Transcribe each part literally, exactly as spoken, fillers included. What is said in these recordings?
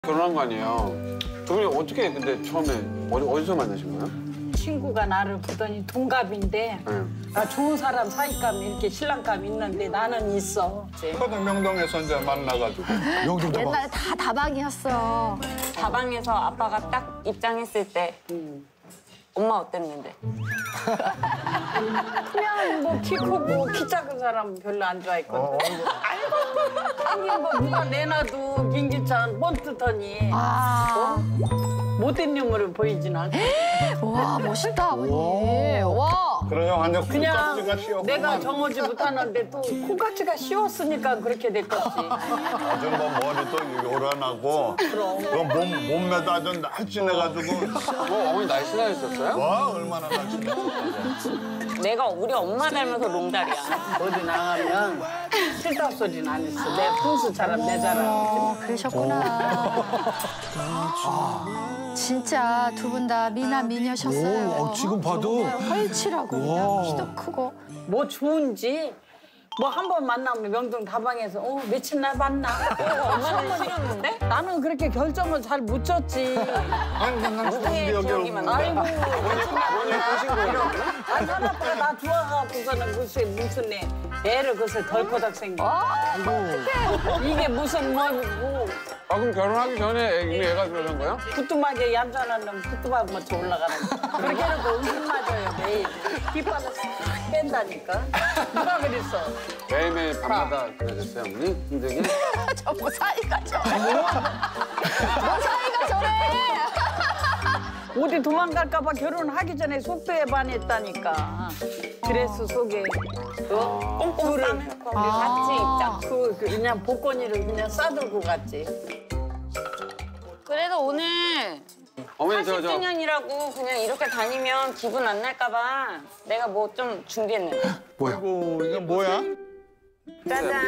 결혼한 거 아니에요? 두 분이 어떻게 근데 처음에 어디, 어디서 만나신 거예요? 친구가 나를 보더니 동갑인데 네. 나 좋은 사람 사이감 이렇게 신랑감 있는데 나는 있어. 저도 명동에서 이제 만나가지고. 명동 다방. 옛날에 다 다방이었어. 다방에서 아빠가 딱 입장했을 때 엄마 어땠는데? 그냥 뭐 키 크고 키 작은 사람 별로 안 좋아했거든. 아니 뭐 누가 내놔도 김기찬 뻔뜨더니 아, 못된 놈으로 보이진 않고 와 멋있다 아버님. 와. 그래서 완전 그냥 콩깍지가 씌었구만. 내가 정하지 못하는데 또 콩깍지가 씌웠으니까 그렇게 됐겠지. 아주 뭐 머리도 요란하고 그럼 몸, 몸매도 아주 날씬해가지고 뭐 어머니 날씬하셨어요? 와 얼마나 날씬해. 내가 우리 엄마 닮아서 롱다리야. 어디 나가면 싫다고 소리는 안 했어. 내 풍수처럼 내 자랑. 어, 그러셨구나. 진짜 두 분 다 미남 미녀셨어요. 오, 어, 지금 봐도. 정말 헐치라고 그냥 와. 키도 크고. 뭐 좋은지 뭐 한 번 만나면 명동 다방에서 어 며칠 날 만나. 어, 엄마는 싫었는데? 나는 그렇게 결정을 잘 못 쳤지. 아니 그냥 누구의 기억이 기억이 없는데. 많나? 아이고. 어머니 꼬신 거예요? 아, 사람들가 나 좋아하고서는 글쎄 무슨 애 애를 글쎄 덜커덕 생겨. 이게 무슨 뭐고 아 그럼 결혼하기 전에 이미 애가 그러는 거예요? 부뚜막에 얌전한 놈 부뚜막 맞춰 올라가는 거. 그렇게 해놓고 음식 맞아요 매일. 깃발을 싹 뺀다니까. 누가 그랬어? 매일매일 밤마다 그러셨어요 어머니? 힘들게? 저 뭐 사이가 저래. 뭐 사이가 저래. 어디 도망갈까 봐 결혼하기 전에 속도에 반했다니까. 드레스 속에 어? 꽁꽁 싸매고 우리 같이 입자. 그, 그 그냥 복권이를 그냥 싸들고 갔지. 그래도 오늘 어머니 저 저 사십 주년이라고 그냥 이렇게 다니면 기분 안 날까 봐 내가 뭐 좀 준비했는데. 아이고 이게 뭐야? 짜잔.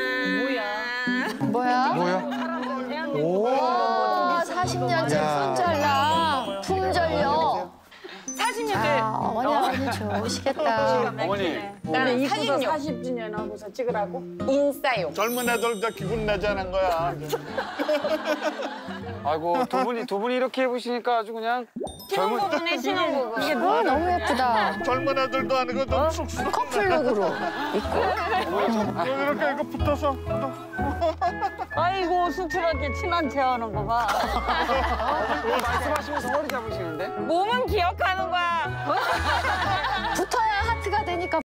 뭐야? 뭐야? 뭐야? 오. 와, 사십 년째 손잘랑 품절요. 사십 년째. 아, 어머니 아버님 좋으시겠다. 어머니 근데 이쁘서 사진요. 사십 주년 하고서 찍으라고? 인싸용. 젊은 애들 저 기분 내자는 거야. 아이고 두 분이 두 분이 이렇게 입으시니까 아주 그냥 신혼부부네 신혼부부. 이게 어, 너무 예쁘다. 젊은 애들도 아니고 좀 쑥쑥. 커플룩으로 이렇게 이거 붙어서. 아이고 수출하게 친한 체 하는 거 봐. 말씀하시면서 허리 잡으시는데? 몸은 기억하는 거야. 붙어야 하트가 되니까